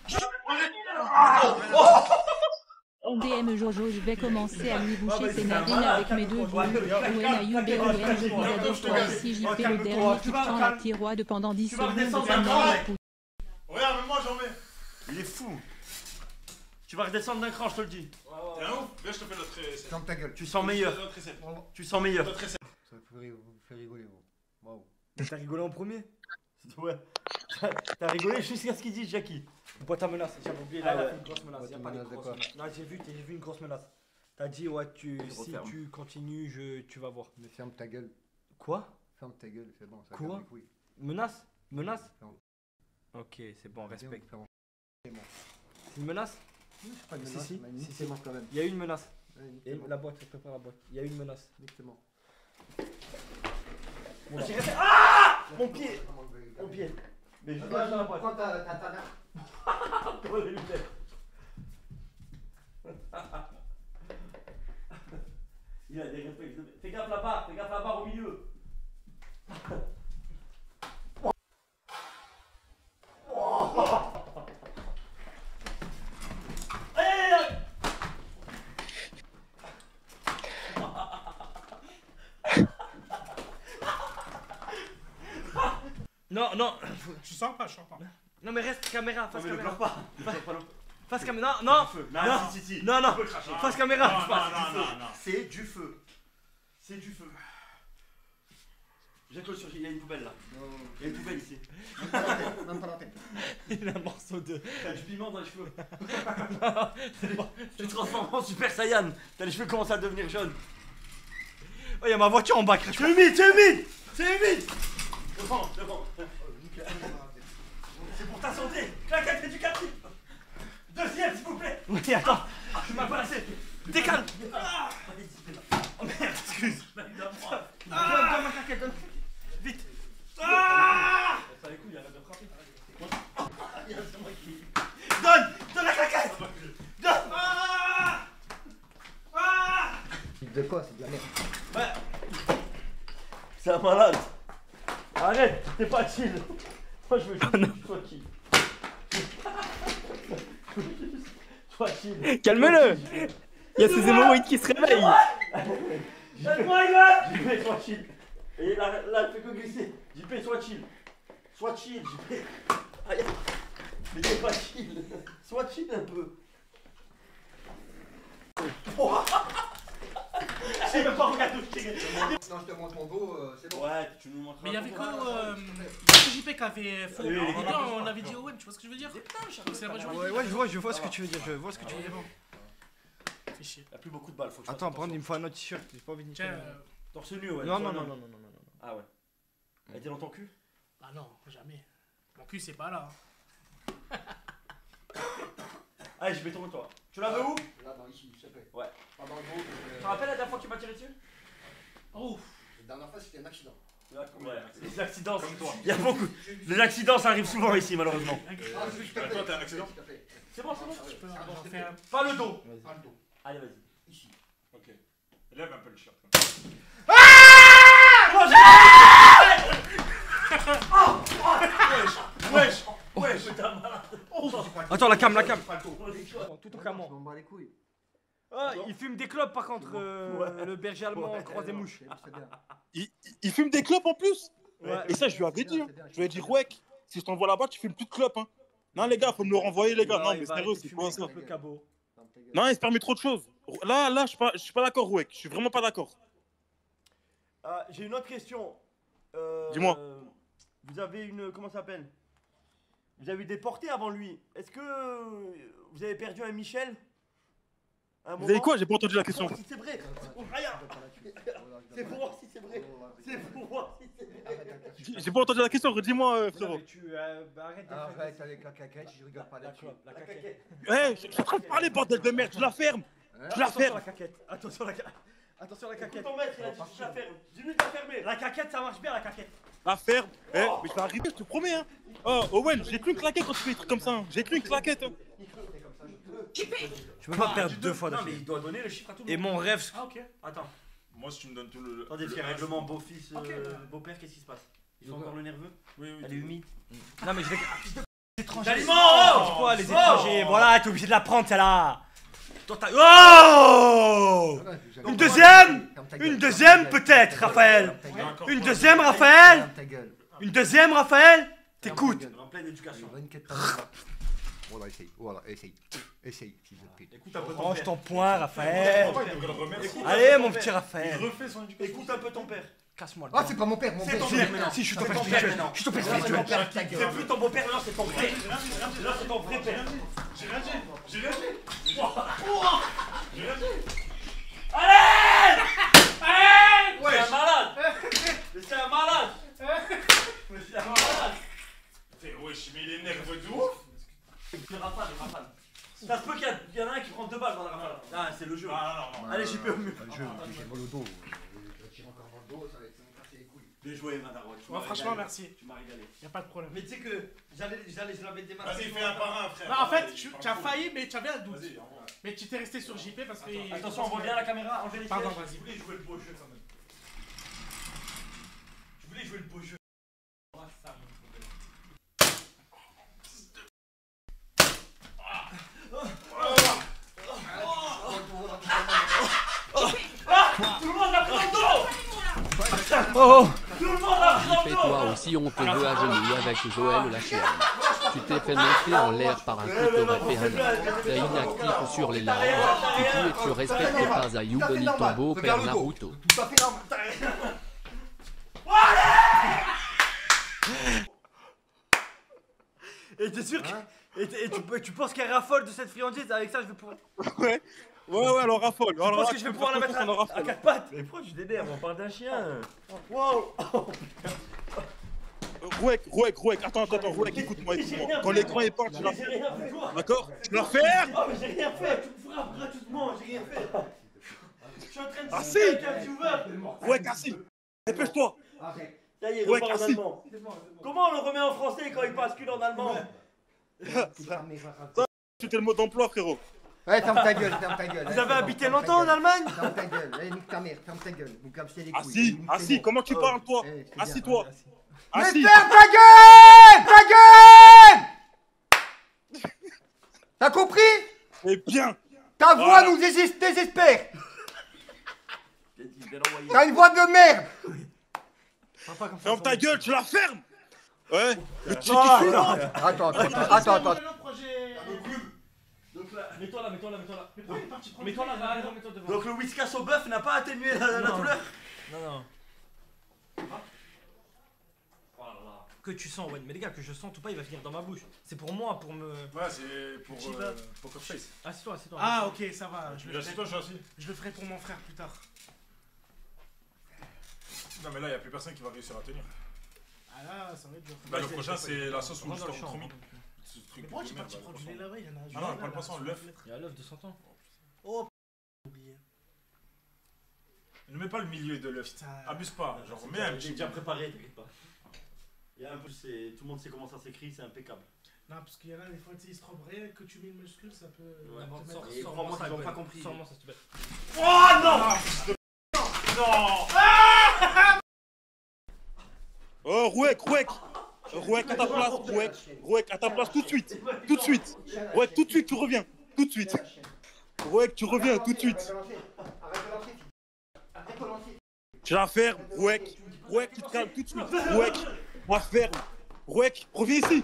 arrête. D M Jojo, je vais commencer à lui Ah, boucher bah, ses c'est narines un malade, avec mes deux calme-toi, boules. calme-toi, O N A U B O N, je vous calme-toi, adore toi calme-toi, aussi, J P, calme-toi, le dernier qui tu vas, prend la calme. tiroide pendant dix Tu vas secondes. redescendre comme d'un un cran. époux. Regarde, même moi j'en mets. Il est fou. Tu vas redescendre d'un cran, je te le dis. T'es un ouf? Viens, je te fais notre essai. Ferme ta gueule. Tu sens meilleur. Notre essai. Tu sens meilleur. Notre essai. Ça vous fait vous fait rigoler, vous. Waouh. T'as rigolé en premier? Ouais. T'as rigolé jusqu'à ce qu'il dise, Jackie. Boîte à menace, j'avais oublié, Ah là, il a ouais. fait une grosse menace. Boîte Y a à pas de menace de grosse quoi? menace. Non, j'ai vu, j'ai vu une grosse menace. T'as dit, ouais, tu, Je si referme. tu continues, je, tu vas voir. Mais ferme ta gueule. Quoi? Ferme ta gueule, c'est bon. Ça Quoi? casse les couilles. Menace? Menace? Non. Ok, c'est bon, respect. Ferme- C'est bon. C'est une menace? C'est pas une Si, menace, si, mais si, c'est si. bon quand même. Il y a une menace. Ouais, Et niquez-moi. la boîte, je prépare la boîte. Il y a une menace. Niquez-moi. Oula. J'ai resté- Ah Mon pied. Comment je vais- Mon pied. Mais je Vas-y, vais dans la boîte. prends ta- ta- ta- Pour les lunettes. Il a des réflexes. de- Fais gaffe là-bas, fais gaffe là-bas au milieu. Allez, allez, allez. Non, non, Tu sens pas, je sens pas. non, mais reste caméra, face Non, mais ne caméra. pleure pas. Ne pleure pas non. Face caméra. Non, non, Feu. non, Non, si, si, si. non, non. Tu peux cracher. Face caméra. Non, Touche pas, non, c'est du non, feu. non, non. C'est du feu. C'est du feu. Jette-le sur. Il y a une poubelle là. Il y a une poubelle ici. Même pas la tête, même pas la tête. Il a un morceau de. T'as du piment dans les cheveux. Tu te transformes en Super Saiyan. T'as les cheveux qui commencent à devenir jaunes. Oh, il y a ma voiture en bas, crache C'est humide, c'est humide. C'est humide. Devant, devant. C'est pour ta santé. Claquette éducative. Deuxième, s'il vous plaît. Oui, attends. Je m'as pas laissé. Décale. Ah. Oh merde, excuse. Donne-moi. Donne, donne ma claquette, donne. Vite. Ah. Ça les couilles, arrête de frapper. C'est moi qui. Donne. Donne la claquette. Donne. Ah. Ah. De quoi? C'est de la merde. Ouais. C'est un malade. Arrête, t'es pas chill. Moi je veux juste que tu sois chill. Sois chill. Calme-le. Il y a ses hémorroïdes qui se réveillent. Aide-moi, gars. J P, sois chill. Et là, là, elle fait que glisser. J P, sois chill. Sois chill, J P. Aïe. Mais t'es pas chill. Sois chill un peu. Oh. J'ai même pas regardé où je t'ai. Non, je te montre mon dos, euh, c'est bon. Ouais, tu nous montres. Mais il y avait quoi euh, J P qui avait faux. Oui, oui, oui. On avait dit Owen, tu vois ce que je veux dire? Donc c'est la majorité. Ouais, ouais, je vois, je vois ce que tu veux dire, je vois ce que tu veux dire. Fais chier. Il y a plus beaucoup de balles, faut que je fasse Attends, prends, il attention. me faut un autre t-shirt, j'ai pas envie de niquer. Tiens, euh, Torse nu, ouais. Non, toi, non, non, non, non, non, non, non. Ah ouais. Elle était dans ton cul? bah non, jamais. Mon cul c'est pas là. hein. Allez, je vais tourner toi. Tu la veux où? Là, non, ici, s'il te plaît. Ouais. Pas dans le dos. Tu te rappelles la dernière fois que tu m'as tiré dessus? Oh. La dernière fois, c'était un accident. Ouais, les accidents, il y a beaucoup. Les accidents, ça arrive souvent ici, malheureusement. Ah, s'il te plaît. Toi, t'as un accident? C'est bon, c'est bon. Je peux en faire un. Pas le dos. Pas le dos. Allez, vas-y. Ici. Ok. Lève un peu le shirt. Wesh, wesh, wesh, t'as malade. Attends, la cam, la cam. Tout au camon. Je m'en bats les couilles. Ah, il fume des clopes par contre, euh, le berger allemand croise des mouches. C'est bien. Il, il- il fume des clopes en plus. Ouais. Et ça, je lui avais dit. hein. Je lui ai dit, ouais, si je t'envoie là-bas, tu fumes plus de clopes. Hein. Non, les gars, faut me le renvoyer, les gars. Il va- Non, il mais va sérieux, arrêter de c'est fumer quoi des ça clopes, le cabot. Non, il se permet trop de choses. Là, là, je suis pas, je suis pas d'accord, Rouek. Je suis vraiment pas d'accord. Ah, j'ai une autre question. Euh, Dis-moi. euh, Vous avez une. Comment ça s'appelle? Vous avez eu des portées avant lui. Est-ce que euh, vous avez perdu un Michel? Un Vous avez moment quoi? J'ai pas entendu la question. Si c'est vrai. C'est pour rien. C'est pour voir si c'est vrai. C'est pour voir si c'est vrai. J'ai j'ai pas entendu la question. Redis-moi, euh, frérot. Mais tu euh, bah, arrête de faire Arrête des- avec la caquette, je rigole pas là-dessus. La caquette. Eh, je je suis en train de parler, bordel de merde. Je la ferme. Je la Attention ferme. la caquette. Attention la caquette. Attention la caquette. Ton maître, il a dit je la ferme. Dis-lui de la fermer. La caquette, ça marche bien la caquette. La ferme. Eh, mais je vais arriver, je te promets. Hein. Oh, Owen, j'ai plus une claquette quand tu fais des trucs comme ça. hein. J'ai plus une claquette. hein. Je peux pas perdre deux fois Non mais d'affilée. il doit donner le chiffre à tout le Et monde. mon rêve. Ah, ok. Attends. Moi, si tu me donnes tout le. Attendez, le petit un, règlement beau-fils, Ok. euh, beau-père, qu'est-ce qui se passe? Ils sont encore le nerveux? Oui, oui. Elle est humide. Non mais je vais. Étrangers. Aliments Oh C'est quoi les Oh étrangers? Voilà, t'es obligé de la prendre celle-là. Toi, t'as- Oh Une deuxième Une deuxième peut-être, Raphaël. Une deuxième, Raphaël. Ferme ta gueule. Une deuxième, Raphaël. T'écoutes. En pleine éducation. vingt-quatre ans. Voilà, essaye. Voilà, essaye. Essaye, s'il te plaît. Écoute un peu ton Range père. ton poing, Raphaël. Il devrait le remettre. Écoute Allez, un peu mon ton petit père. Raphaël. Il refait son éducation. Écoute un peu ton père. Casse-moi le Ah, temps. c'est pas mon père, mon C'est père. ton Si, père maintenant. Si, je suis ton C'est père ton spirituel. maintenant. Je suis ton père Là, c'est ton spirituel. père. C'est plus ton beau-père, maintenant c'est ton frère. Là, c'est ton vrai père. J'ai rien dit. J'ai rien dit. J'ai rien dit. Allez Allez Ouais, c'est un malade. Mais c'est un malade. Mais c'est un malade. T'es wesh, mais il est nerveux de ouf. C'est Rafale, Rafale. Ça se peut qu'il y, a- il y en a un qui prend deux balles dans la rafale. Ah, c'est le jeu. Ah, non, non, non. Allez, j'y peux au mieux. Le jeu, j'ai mal au dos. Je tire encore dans le dos, ça va ça va me casser les couilles. Bien joué, Madaroy. Tu Ouais, m'as franchement, régalé. merci. Tu m'as régalé. Y a pas de problème. Mais tu sais que j'allais, j'allais, je l'avais démarré. Vas-y, fais un par un, frère. Non, en fait, Vas-y, tu parle tu as fou. failli, mais tu avais un doute. Vas-y, envoie. Mais tu t'es resté sur J P parce que. Attention, on voit bien la caméra, enlevez les sièges. Pardon, vas-y. Je voulais jouer le beau jeu quand même. Je voulais jouer le beau jeu. Tout le monde l'a pris dans le dos. Oh Tout le monde l'a pris dans le dos. Fais-toi aussi, on te veut à genoux avec Joël la chienne. Tu t'es fait monter en l'air par un couteau référendum. T'es inactif sur les larmes. Tu tues et tu respectes pas Ayub ni ton beau-père Naruto. Tout à fait normal. Et t'es sûr que. Et, t- et tu, peux- tu penses qu'elle raffole de cette friandise? Avec ça, je vais pouvoir. Ouais. Ouais, ouais, alors raffole. Tu Alors penses là, que je vais tu pouvoir la peux mettre faire confiance, on en à, à raffole. quatre pattes? Mais pourquoi tu t'énerves? On parle d'un chien. Wow. Rouek, Rouek, Rouek, attends, attends, attends, Rouek, écoute-moi, écoute-moi. Quand l'écran est pas, tu la J'ai rien fait, toi. D'accord? Tu la fermes. Oh, mais j'ai rien fait. Tu me frappes gratuitement. J'ai rien fait. Je suis en train de Ah, discuter si. avec un viewer. Rouek, assis. Dépêche-toi. Arrête. Ça y est, il Ouais, repart en merci. allemand. Comment on le remet en français quand il bascule en allemand? Tu t'es le mot d'emploi, frérot. Ouais, ferme ta gueule, ferme ta gueule. Vous Ouais, avez c'est habité bon, ferme longtemps ta en gueule. Allemagne? Ferme ta gueule. Allez, nique ta mère, ferme ta gueule. Vous cassez les couilles. Assis, Nique assis, c'est bon. comment tu Oh. parles, toi? Eh, c'est bien, Assis-toi. assis. Assis. Mais ferme ta gueule! Ta gueule! T'as compris? Eh bien. Ta voix Voilà. nous désespère. désespère. T'as une voix de merde. Ferme ta gueule, tu la fermes. Ouais. Le tiki Ah, là. attends, attends, attends, attends, attends. Donc là, mets-toi là, mets-toi là, mets-toi là. Mais pourquoi il est parti prendre Mets-toi là, le là, thé, là. mets-toi devant. Donc le whiskas au bœuf n'a pas atténué la, la Non. douleur? Non, non. Oh là là. Que tu sens, ouais, mais les gars, que je sente ou pas, il va finir dans ma bouche. C'est pour moi, pour me. Ouais, c'est pour Petit euh, bas. Poker Face. Assieds-toi, assieds-toi. Ah, ok, ça va. Je Mais le, assieds-toi, je suis assis. je le ferai pour mon frère plus tard. Non, mais là, il n'y a plus personne qui va réussir à tenir. Ah là, ça va être dur. Bah, le prochain, c'est la sauce ou Rentre le dans le storm champ. promis. ce truc. Mais pourquoi tu es parti prendre du lait là-bas? Il y en a Ah non, pas le poisson, l'œuf. Il y a l'œuf de cent ans. Oh, j'ai oublié. Ne mets pas le milieu de l'œuf. Abuse pas. Genre, mets un Il est petit. déjà préparé, t'inquiète pas. Il y a un peu, c'est- tout le monde sait comment ça s'écrit, c'est impeccable. Non, parce qu'il y en a des fois, tu sais, ils se trompent rien, que tu mets une muscule, ça peut. Ouais, te bon, mettre- sors- sors- Et crois-moi sors- qu'ils ont sors- pas compris. Sors-moi ça, s'il te plaît. Oh non! Non! Oh, Rouek, Rouek! Rouek à ta place, Rouek, Rouek à ta place tout de suite, tout de suite. Rouek, tout de suite, tu reviens, tout de suite. Rouek, tu reviens tout de suite. Tu la fermes, Rouek. Rouek, tu te calmes tout de suite. Rouek, moi ferme. Rouek, reviens ici.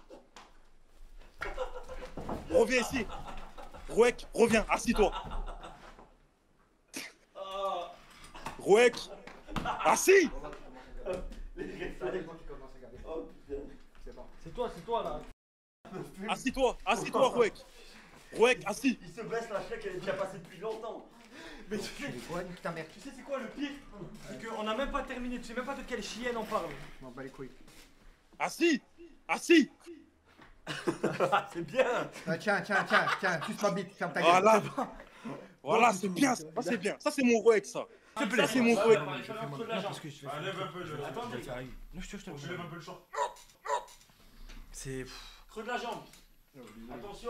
Reviens ici. Rouek, reviens, assis-toi. Rouek, assis. C'est toi, c'est toi là. Assis-toi, assis-toi, Rouek. Rouek, assis. Il se blesse, la chèque, elle est déjà passée depuis longtemps. Mais tu sais, tu sais c'est quoi le pire? C'est qu'on a même pas terminé, tu sais même pas de quelle chienne on parle. Je m'en bats les couilles. Assis, assis. C'est bien. Ah, tiens, tiens, tiens, tiens, juste ma bite, ferme ta gueule. Voilà, voilà, c'est bien, ça, ça, c'est bien. Ça, c'est mon Rouek, ça. Ça, c'est mon Rouek. Parce que je fais. Lève un peu le. Attends, je vais le faire avec. Non, je te je te Je lève un peu le short. C'est. Creux de la jambe. Attention.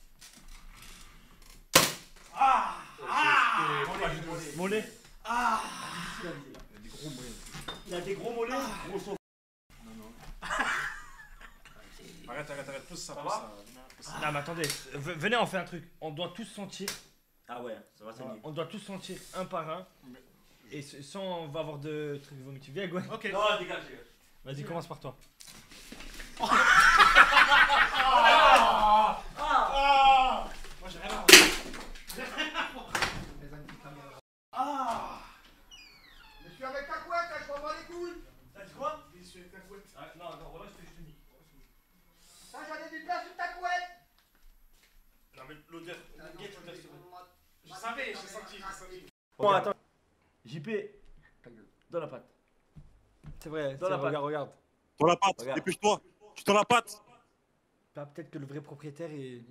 Ah Ah Mollet. Ah Il a des gros mollets. Gros saut. Arrête, arrête, arrête, pousse ça, Ça pousse va ça. Non mais attendez, v- venez on fait un truc. On doit tous sentir. Ah ouais, ça va saigner. On doit tous sentir un par un. Et s- sans on va avoir de trucs vomitifs. Viens Gwen. Ok. Non, dégage, dégage. Vas-y, commence par toi. Ah Moi j'ai rien à voir. J'ai rien à voir. Ah Je suis avec ta couette, hein, je m'en bats les couilles. T'as dit quoi? Je suis avec ta couette. Ah, non, non, voilà, je te dis. Ça, j'en ai du place sur ta couette. Non, mais l'odeur. Je savais, j'ai senti, j'ai senti. Bon, attends. J P, dans la patte. C'est vrai, Dans c'est- la patte. regarde, regarde. Dans la patte, Regarde. dépêche-toi. Tu tends la patte. Bah, peut-être que le vrai propriétaire est.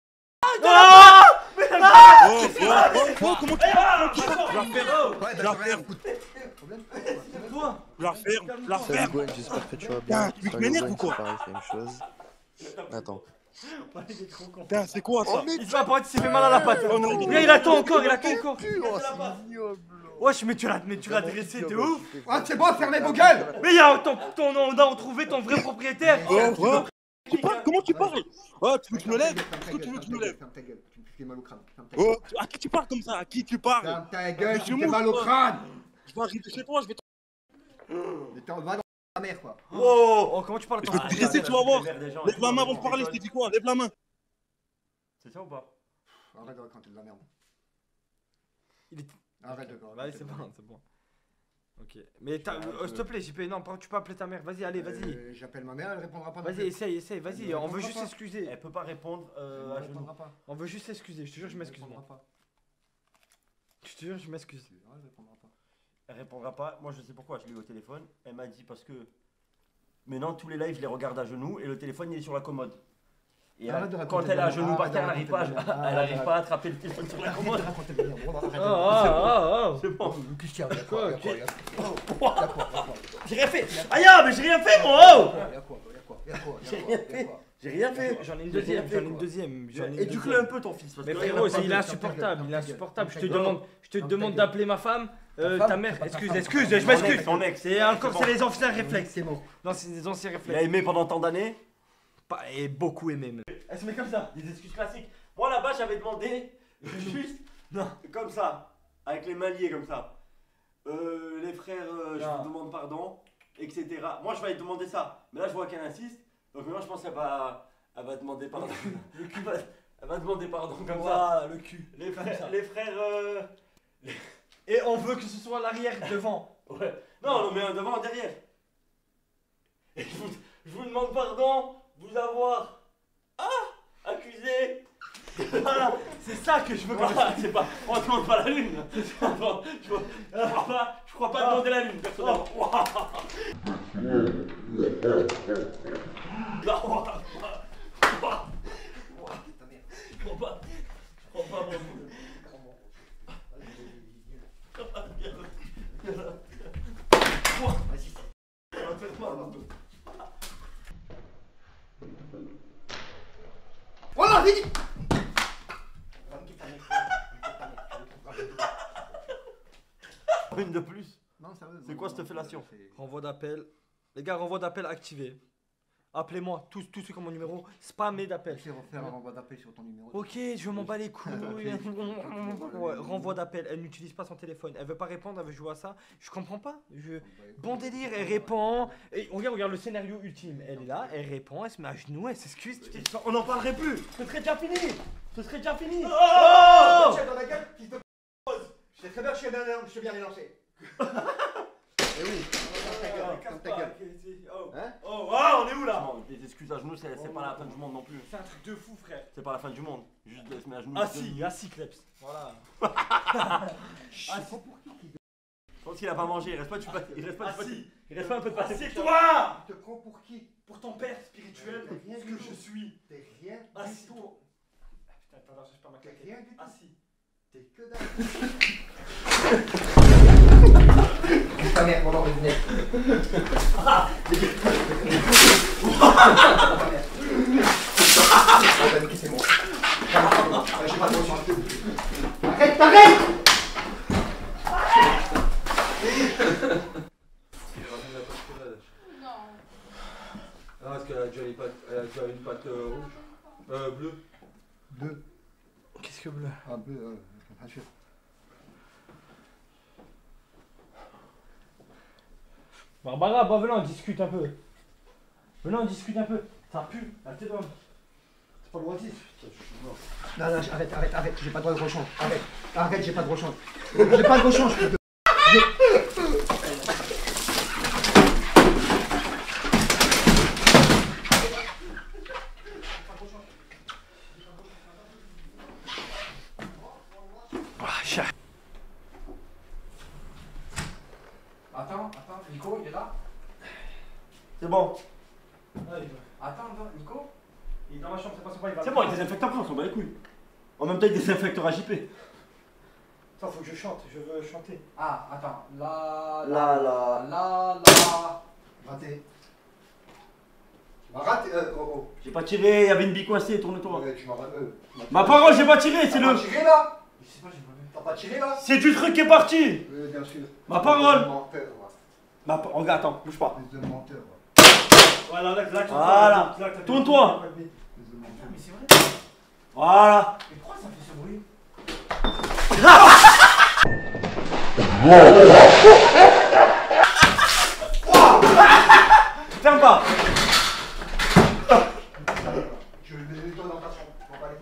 Ah Oh, oh, oh, oh, comment tu comment tu- Je la ferme. Ouais, Je la d'accord, ferme. Problème. Toi. Je la ferme. Je la Salut ferme. Gwen, j'espère que tu vas Putain, bien. tu veux que je Salut m'énerve Gwen, ou quoi? c'est pareil, c'est la même chose. Attends. Il est trop con. Putain, c'est quoi ça? Il se va pas, il s'est fait mal à la patte. Oh non, Regarde, il attend encore, il attend encore. Oh, c'est ignoble. Wesh, mais tu l'as mais tu l'as dressé, t'es ouf. Ah, c'est bon, fermez vos gueules. Mais y'a ton, ton, on a retrouvé ton vrai propriétaire. Oh, oh. Tu parles, comment tu parles? Oh, tu veux que je me lève? Est-ce que tu veux que je me lève? Ferme ta gueule, tu me fais mal au crâne. Ferme ta gueule. Oh, à qui tu parles comme ça? À qui tu parles? Ferme ta gueule, Monsieur tu me fais Mousse, mal au toi. crâne. Je vais arriver chez toi, je vais te. Mais t'en vas dans ta mère, quoi. Oh, oh, comment tu parles Je toi? vais te dresser, tu vas voir. Lève la main avant de parler, je t'ai dit quoi? Lève la main. C'est ça ou pas? Arrête de raconter de la merde. Il est. Arrête de raconter. Vas-y, c'est bon, c'est bon. Ok. Mais t'as- euh, s'il te plaît, J P, non, pas- tu peux appeler ta mère. Vas-y, allez, vas-y. Euh, J'appelle ma mère, elle répondra pas. non Vas-y, plus. essaye, essaye, vas-y. Elle On veut répondra juste pas. s'excuser. Elle peut pas répondre euh, à Elle genoux. répondra pas. On veut juste s'excuser. Je te jure, je m'excuse. Elle moi. répondra pas. Je te jure, je m'excuse. Elle répondra pas. Elle répondra pas. Moi, je sais pourquoi. Je l'ai eu au téléphone. Elle m'a dit parce que maintenant tous les lives, je les regarde à genoux et le téléphone il est sur la commode. Et Arrête elle- de quand raconter elle est à des genoux merde. par terre, elle Arrête de n'arrive pas, raconter des merde. elle arrive Arrête. pas à attraper le téléphone sur la Arrête de commode. raconter des merde. Arrête de Oh, raconter. oh, oh, C'est bon. Oh, qu'est-ce qu'il y a? Y'a quoi? Y'a quoi? Y'a quoi? Y'a quoi? Y'a quoi? J'ai rien fait. Aïe, ah, mais j'ai rien fait, moi. Oh Y'a quoi? Y'a quoi? Y'a quoi? J'ai Y'a rien quoi? fait. Y'a quoi? J'ai rien fait. J'en ai une J'ai deuxième, rien fait, j'en ai une quoi. deuxième. j'en ai une Éduque-le deuxième. un peu ton fils. Parce Mais que frérot, là, c'est- il est ta insupportable, gueule, il est ferme ta gueule, insupportable. Je te ferme ta gueule. demande, je te Ferme ta demande gueule. d'appeler ma femme, euh, Ta ta femme, mère. c'est pas ta Excuse, femme. excuse, Ton je m'excuse. ex, ton ex. C'est encore, C'est c'est bon. les anciens réflexes. C'est bon. Non, c'est des anciens il a réflexes. aimé pendant tant d'années. Pas- Et beaucoup aimé même. Elle se met comme ça, des excuses classiques. Moi là-bas, j'avais demandé juste, Non. comme ça, avec les mains liées comme ça. Euh, les frères, euh, je Non. vous demande pardon, et cetera. Moi, je vais lui demander ça. Mais là, je vois qu'elle insiste. Donc maintenant, je pense qu'elle va, elle va demander pardon. Le cul va, elle va demander pardon comme ça. Voilà, le cul. Les Comme frères, ça. les frères. euh, Et on veut que ce soit l'arrière devant. Ouais. Non, non, mais un devant, un derrière. Et je vous, je vous demande pardon, vous avoir ah, accusé. Voilà, c'est ça que je veux. Voilà, c'est pas, on demande pas la lune. C'est ça, bon, je, vois- je crois pas, je crois pas demander la lune, personnellement. Non, t'avais dit. Une de plus. Non, sérieux. C'est quoi cette fellation? Renvoi d'appel. Les gars, renvoi d'appel activé. Appelez-moi, tous, tous ceux qui ont mon numéro, spammez d'appel. Je vais refaire un renvoi d'appel sur ton numéro. Ok, je m'en bats les couilles. Ouais, renvoi d'appel, elle n'utilise pas son téléphone. Elle veut pas répondre, elle veut jouer à ça. Je comprends pas. Je... Bon délire, elle répond. Et regarde, regarde le scénario ultime. Elle est là, elle répond, elle se met à genoux, elle s'excuse. On n'en parlerait plus. Ce serait déjà fini. Ce serait déjà fini. Oh, Oh Tiens dans la gueule, qui te pose. Je sais très bien que je suis bien, je suis bien élancé. Eh oui. Ferme ta gueule. Hein? Oh, oh, on est où là? Non, des excuses à genoux, c'est c'est pas la fin du monde non plus. C'est un truc de fou, frère. C'est pas la fin du monde. Juste de se mettre à genoux. Assis, assis, Kleps. Voilà. Assis. Je pense qu'il a pas mangé, il reste pas du pas. Il reste pas du Assis. Il reste pas un peu de pâté. Assieds-toi. Tu te prends pour qui? Pour ton père spirituel, T'es rien ce du que tout. je suis. T'es rien du Assis. tout. Putain, attends, j'espère ma T'es claquette. rien du tout. Assis. T'es que dalle. Ta mère, mon nom de venir. C'est bon. J'ai pas de conscience. Arrête, t'arrêtes. Ah, parce qu'elle a déjà, les pattes, elle a déjà une patte euh, rouge. Euh, bleue. Deux. Qu'est-ce que bleu? Un peu, euh, bien sûr. Barbara, bah venez, on discute un peu. Venez, on discute un peu. Ça pue, la tête d'homme. C'est pas le droit de dire. Non, non, arrête, arrête, arrête, j'ai pas le droit de rechange. Arrête, arrête, j'ai pas de rechange. J'ai pas de rechange, putain. Attends, attends, Nico, il est là? C'est bon. Attends, attends, Nico? Il est dans ma chambre, c'est pas son point, il va. C'est bon, il désinfecte après, on s'en bat les couilles. En même temps, il désinfectera J P. Attends, faut que je chante, je veux chanter. Ah, attends, la, La, la. la, la, la. Raté. Tu m'as raté, euh, oh, oh. J'ai pas tiré, il y avait une bille coincée, tourne-toi. Ouais, tu m'as raté. euh, tu m'as Ma tiré. parole, j'ai pas tiré, c'est T'as le. pas tiré là? Je sais pas, j'ai pas vu. T'as pas tiré là? C'est du truc qui est parti. Oui, bien sûr. Ma parole. Fils de menteur, ouais. Ma pa- Regarde, attends, bouge pas. Fils de menteur, ouais. Voilà, là, là, Voilà. Tourne-toi. Fils de menteur. Mais c'est vrai. Voilà. Mais pourquoi ça fait ce bruit? Ferme pas. Je vais le nettoyer dans ta chambre. Je m'en bats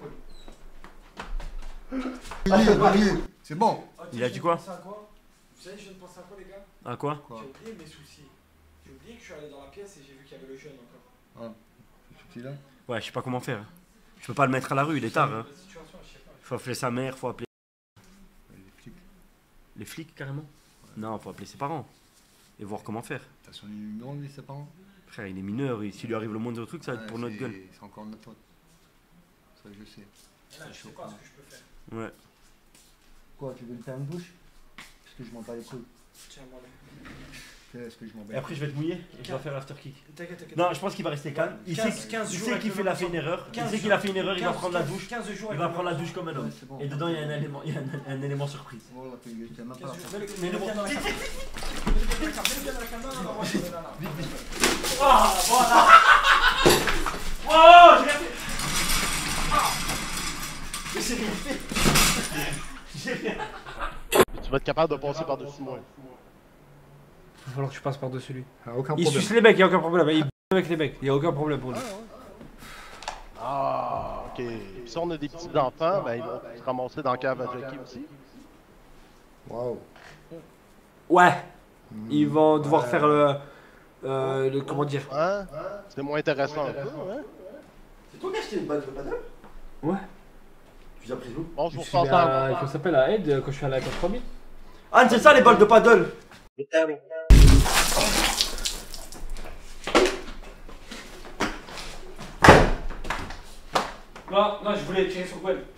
les couilles. Marie, Marie, c'est bon. Il a dit quoi? Vous savez, je viens de penser à quoi, les gars? À quoi? J'ai oublié mes soucis. J'ai oublié que je suis allé dans la pièce et j'ai vu qu'il y avait le jeune encore. Ah, c'est là. Ouais, je sais pas comment faire. Je peux pas le mettre à la rue, il est tard. Hein. La situation, je sais pas. Faut appeler sa mère, faut appeler. Les flics. Les flics carrément? Non, faut appeler ses parents. Et voir comment faire. T'as son numéro, lui, ses parents? Frère, il est mineur, et s'il lui arrive le moindre truc, ça va être pour notre gueule. C'est encore de notre faute. Ça, je sais. Là, je sais pas ce que je peux faire. Ouais. Quoi, tu veux me faire une bouche? Parce que je m'en bats les couilles. Tiens, moi, là. Qu'est-ce que je m'en bats Et après, je vais te mouiller et je dois faire after kick. T'inquiète, t'inquiète. Non, je pense qu'il va rester calme. Il quinze, sait, quinze il jours sait avec qu'il le fait, il a même fait une erreur. Il quinze sait qu'il a fait une erreur, il va quinze, prendre la quinze, douche. quinze jours Il avec va le prendre la même douche comme un homme. Ouais, c'est bon. Et dedans, il y a un élément, il y a un, un élément surprise. Oh, là, t'es t'es même pas là. Quinze jours. Mais le Mets-le bon- bien dans la cam. Mets-le bien dans la cam, mets-le bien dans la cam. Non, non, non, moi, je vais là, là. Vite, vite. Ah, voilà. Oh, j'ai rien fait. Ah. Mais j'ai rien fait. J'ai rien. Mais tu vas être capable de passer par-dessus moi. Il va falloir que je passe par-dessus lui. Ah, aucun Il problème. suce les becs, il n'y a aucun problème. Il b*** avec les becs, il n'y a aucun problème pour lui. Ah, ok. Puis si on a des petits enfants, ben ils vont se ramasser dans le cave à Jackie aussi. Waouh. Ouais. Ils vont devoir faire le, euh, le. Comment dire? Hein? C'est moins intéressant un peu, hein? C'est toi qui as acheté une balle de paddle? Ouais. Tu les as prises où? Bon, je vous Je suis repasse à- en... Comment ça s'appelle à Aide quand je suis à la quatre trois mille. Ah, c'est ça les balles de paddle! Non, non, je voulais tirer sur Gwen.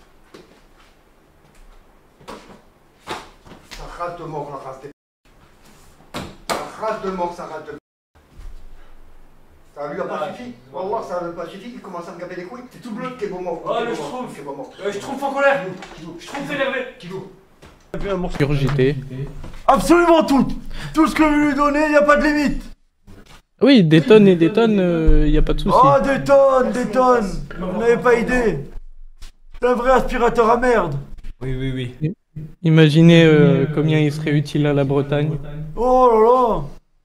Ça rate de mort, la race des... Ça rate de mort, ça rate de... Ça lui a pas suffi. On va voir, ça n'a pas suffi. Il commence à me gaber les couilles. C'est tout bleu. Quel moment. Oh, le Schtroumpf. Euh, Schtroumpf en colère. Schtroumpf énervé. Kilo. Urgité. Absolument tout. Tout ce que vous lui donnez, il n'y a pas de limite. Oui, des tonnes et des tonnes, il euh, n'y a pas de souci. Oh, des tonnes, des tonnes. Vous n'avez pas idée. C'est un vrai aspirateur à merde. Oui, oui, oui. Imaginez euh, combien il serait utile à la Bretagne. Oh là là.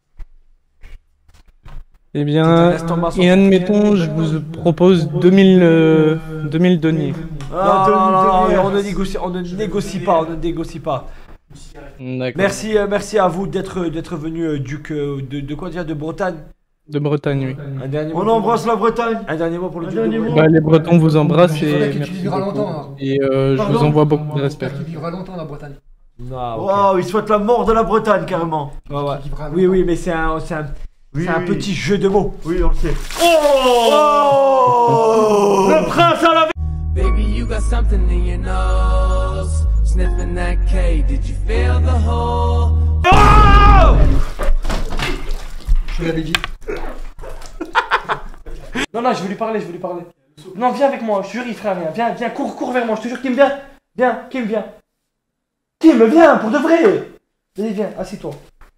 Eh bien, et admettons, je vous propose deux mille, euh, deux mille deniers. Ah, non, non, non, on ne négocie, on ne négocie pas, on ne négocie pas. Merci, euh, merci à vous d'être d'être venu, euh, duc euh, de, de quoi dire, de Bretagne. De Bretagne, oui. Un dernier mot. On embrasse la Bretagne. Un dernier mot pour le duc de Bretagne. Bah, les Bretons vous embrassent et que tu merci vivras beaucoup. longtemps, hein. Et euh, je vous Pardon. envoie beaucoup de respect. Qui vivra longtemps la Bretagne. Ah, okay. Waouh, il souhaite la mort de la Bretagne carrément. Ouais, ouais. Oui, oui, mais c'est un, c'est un, Oui, c'est un oui. petit jeu de mots. Oui, on le sait. Oh, le prince à la Baby, you got something in your nose. Sniffing that K, did you feel the hole? Oh, Je l'avais dit. Non, non, je veux lui parler, je veux lui parler. Non, viens avec moi, je te jure, il fera rien. Viens, viens, cours, cours vers moi, je te jure, Kim, viens. Viens, Kim, viens. Kim, viens, pour de vrai. Vas-y, viens, assis-toi.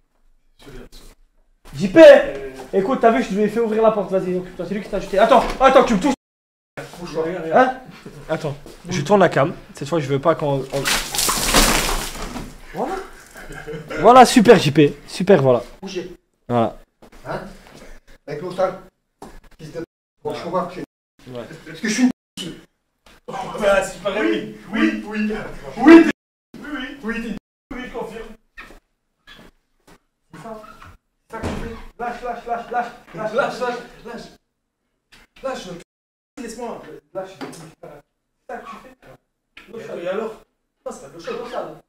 J P, écoute, t'as vu, je lui ai fait ouvrir la porte, vas-y, occupe-toi, c'est lui qui t'a jeté. Attends, attends, tu me touches. Hein? Attends, je tourne la cam. Cette fois, je veux pas qu'on. on- Voilà. Voilà, super, J P. Super, voilà. Bougez. Voilà. Hein? Avec l'eau sale. Fils de. Bon, je comprends que je suis. Ouais. Parce que je suis une. Oh, bah, c'est pareil. Oui, oui, oui. Oui, t'es. Oui, oui, oui, t'es. Oui, je confirme. C'est ça. C'est ça que tu fais. Lâche, lâche, lâche, lâche. Lâche, lâche, lâche. Lâche. Lâche. Laisse-moi. Lâche. C'est ça que tu fais. L'eau chaude. Et alors? Non, c'est pas de l'eau chaude, l'eau sale.